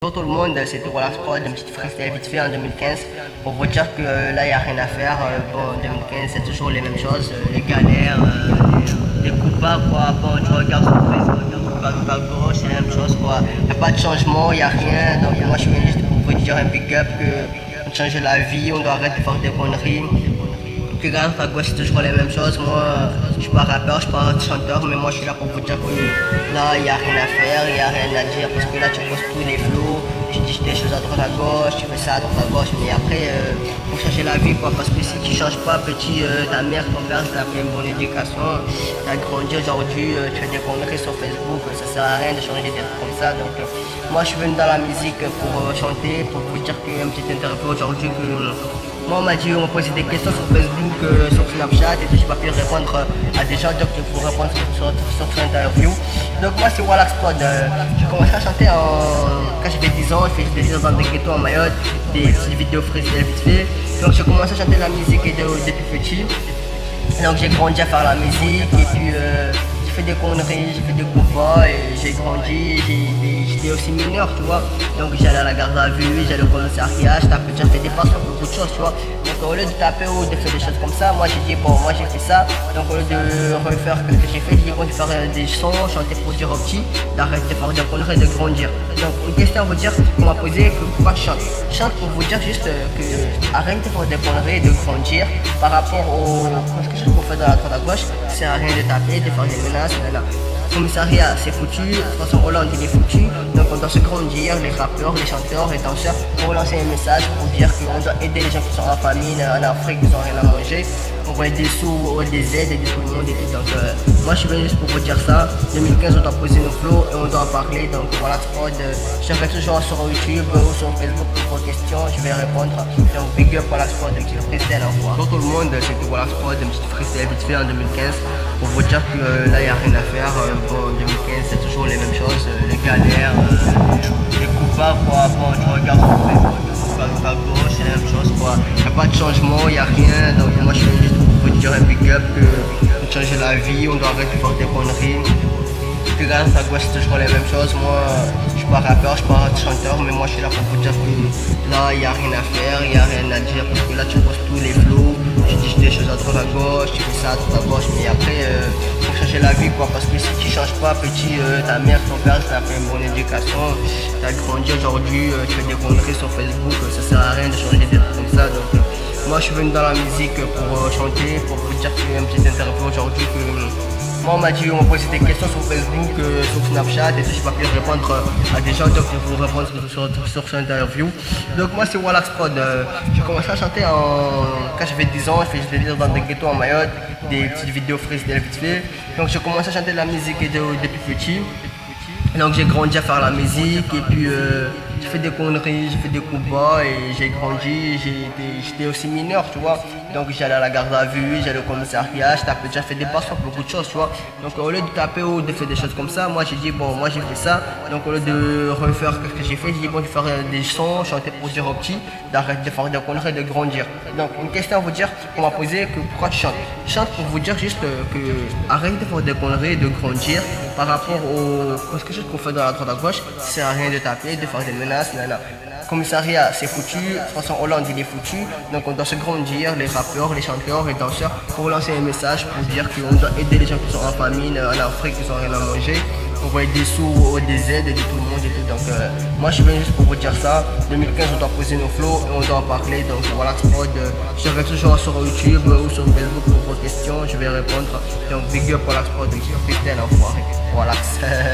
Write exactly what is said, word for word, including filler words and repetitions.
Bonjour tout le monde, c'était Relax Prod, une petite freestyle vite fait en deux mille quinze pour vous dire que euh, là il n'y a rien à faire. Euh, bon, en deux mille quinze c'est toujours les mêmes choses, euh, les galères, euh, les coups bas quoi. Bon, tu regardes sur Facebook, à droite à gauche, c'est la même chose quoi. Il n'y a pas de changement, il n'y a rien. Donc moi je suis venu juste pour vous dire un big up que on change la vie, on doit arrêter de faire des conneries. Que regarde à gauche c'est toujours les mêmes choses. Moi je suis pas rappeur, je suis pas chanteur, mais moi je suis là pour vous dire que là il n'y a rien à faire, il n'y a rien à dire parce que là tu poses tous les flots, tu dis des choses à droite à gauche, tu fais ça à droite à gauche, mais après euh, pour changer la vie quoi, parce que si tu changes pas petit, euh, ta mère, ton père t'a fait une bonne éducation, t'as grandi aujourd'hui, euh, tu fais des conneries sur Facebook, ça sert à rien de changer des trucs comme ça. Donc euh, moi je suis venu dans la musique pour euh, chanter, pour vous dire qu'il y a une petite interview aujourd'hui que euh, moi on m'a dit, on m'a posé des questions sur Facebook, euh, sur Snapchat et tout, j'ai pas pu répondre euh, à des gens, donc pour répondre sur, sur, sur cette interview. Donc moi c'est Relax Prod, euh, j'ai commencé à chanter en... quand j'avais dix ans, j'ai fait dix ans dans des ghettos en Mayotte, des petites vidéos freestyle vite fait. Donc j'ai commencé à chanter la musique depuis petit. Donc j'ai grandi à faire la musique et puis euh, j'ai fait des conneries, j'ai fait des coups bas et j'ai grandi, j'étais aussi mineur tu vois. Donc j'allais à la garde à vue, j'allais au commissariat, je tapais, j'ai fait des passes sur beaucoup de choses tu vois. Donc au lieu de taper ou de faire des choses comme ça, moi j'ai dit bon moi j'ai fait ça. Donc au lieu de refaire ce que j'ai fait, j'ai dit bon je vais faire des sons, chanter pour dire aux petits, d'arrêter de faire des conneries et de grandir. Donc une question à vous dire qu'on m'a posé que pourquoi je chante. Je chante pour vous dire juste que arrête de faire des conneries et de grandir par rapport au... ce qu'on fait dans la droite à gauche, c'est à rien de taper, de faire des menaces, là. Le commissariat c'est foutu, de toute façon Hollande il est foutu, donc on doit se grandir, les rappeurs, les chanteurs, les danseurs, pour lancer un message, pour dire qu'on doit aider les gens qui sont en famine, en Afrique, qui n'ont rien à manger, on va aider des sous, des aides, aider tout le monde et tout. Donc euh, moi je suis venu juste pour vous dire ça. deux mille quinze on doit poser nos flots et on doit en parler, donc voilà Prod, euh, je serai toujours sur YouTube ou sur Facebook pour vos questions, je vais répondre. Donc big up Relax Prod, un petit freestyle au revoir. Bonjour tout le monde, c'était Relax Prod, un petit freestyle vite fait en deux mille quinze pour vous dire que euh, là il n'y a rien à faire. Euh, bon, en deux mille quinze c'est toujours les mêmes choses, euh, les galères, euh, les coups bas quoi. Bon, tu regardes sur Facebook, à droite à gauche, c'est la même chose quoi. Il n'y a pas de changement, il n'y a rien. Donc moi je suis venu juste pour vous dire un big up que on change la vie, on doit arrêter de faire des conneries. Que regarde à gauche c'est toujours les mêmes choses. Moi je suis pas rappeur, je suis pas chanteur, mais moi je suis là pour vous dire que là il n'y a rien à faire, il n'y a rien à dire parce que là tu poses tous les flots, tu dis des choses à droite à gauche, tu fais ça à droite à gauche, mais après euh, faut changer la vie quoi, parce que si tu changes pas petit, euh, ta mère, ton père t'a fait une bonne éducation, t'as grandi aujourd'hui, euh, tu fais des conneries sur Facebook, euh, ça sert à rien de changer des trucs comme ça. Donc euh, moi je suis venu dans la musique pour euh, chanter, pour vous dire qu'il y a une petite interview aujourd'hui que euh, moi on m'a dit, on m'a posé des questions sur Facebook, euh, sur Snapchat et tout, j'ai pas pu répondre euh, à des gens, donc je vais vous répondre sur, sur, sur cette interview. Donc moi c'est Relax Prod, euh, j'ai commencé à chanter en... quand j'avais dix ans, je faisais des vidéos dans des ghettos en Mayotte, des petites vidéos freestyle vite fait. Donc j'ai commencé à chanter de la musique depuis petit. Donc j'ai grandi à faire la musique et puis euh, j'ai fait des conneries, j'ai fait des coups bas et j'ai grandi, j'étais aussi mineur tu vois. Donc j'allais à la garde à vue, j'allais au commissariat, j'ai déjà fait des passes sur beaucoup de choses tu vois. Donc au lieu de taper ou de faire des choses comme ça, moi j'ai dit bon moi j'ai fait ça. Donc au lieu de refaire ce que j'ai fait, j'ai dit bon je vais faire des sons, chanter pour dire aux petits, d'arrêter de faire des conneries et de grandir. Donc une question à vous dire qu'on m'a posé que pourquoi tu chantes. Je chante pour vous dire juste que arrête de faire des conneries et de grandir par rapport au... parce que qu'on fait dans la droite à gauche, ça sert à rien de taper, de faire des menaces, là. Commissariat c'est foutu, de toute façon Hollande il est foutu, donc on doit se grandir, les rappeurs, les chanteurs, les danseurs, pour lancer un message, pour dire qu'on doit aider les gens qui sont en famine, en Afrique, qui n'ont rien à manger, on va aider des sous, des aides, aider tout le monde et tout. Donc euh, moi je suis venu juste pour vous dire ça. deux mille quinze on doit poser nos flots et on doit en parler, donc voilà Prod, euh, je serai toujours sur YouTube ou sur Facebook pour vos questions, je vais répondre. Donc big up Relax Prod, freestyle enfoiré, voilà.